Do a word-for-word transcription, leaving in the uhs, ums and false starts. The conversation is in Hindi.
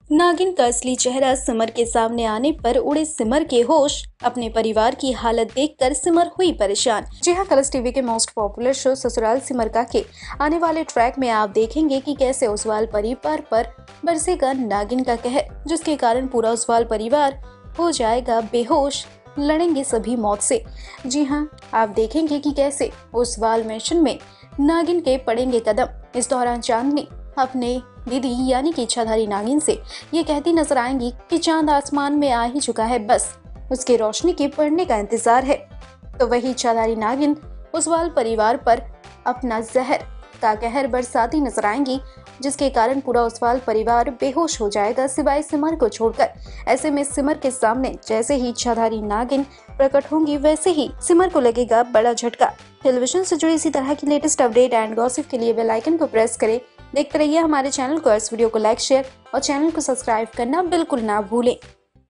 नागिन का असली चेहरा सिमर के सामने आने पर उड़े सिमर के होश। अपने परिवार की हालत देखकर सिमर हुई परेशान। जी हाँ, कलर्स टीवी के most popular show Sasural Simar का के आने वाले ट्रैक में आप देखेंगे कि कैसे ओसवाल परिवार पर बरसेगा नागिन का कहर, जिसके कारण पूरा ओसवाल परिवार हो जाएगा बेहोश, लड़ेंगे सभी मौत से। जी हाँ, आप देखेंगे कि कैसे ओसवाल मिशन में नागिन के पड़ेंगे कदम। इस दौरान चांदनी अपने दीदी यानी कि इच्छाधारी नागिन से ये कहती नजर आएंगी कि चांद आसमान में आ ही चुका है, बस उसके रोशनी के पड़ने का इंतजार है। तो वही इच्छाधारी नागिन ओसवाल परिवार पर अपना जहर का कहर बरसाती नजर आएंगी, जिसके कारण पूरा ओसवाल परिवार बेहोश हो जाएगा सिवाय सिमर को छोड़कर। ऐसे में सिमर के सामने जैसे ही इच्छाधारी नागिन प्रकट होंगी, वैसे ही सिमर को लगेगा बड़ा झटका। टेलीविजन से जुड़ी इसी तरह की लेटेस्ट अपडेट एंड गॉसिप के लिए बेल आइकन को प्रेस करें। देखते रहिए हमारे चैनल को। इस वीडियो को लाइक, शेयर और चैनल को सब्सक्राइब करना बिल्कुल ना भूलें।